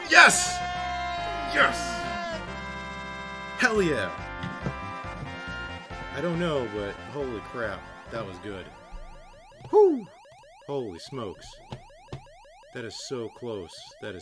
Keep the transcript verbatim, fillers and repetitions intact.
Yes! Yes! Hell yeah! I don't know, but holy crap, that was good. Whew! Holy smokes. That is so close. That is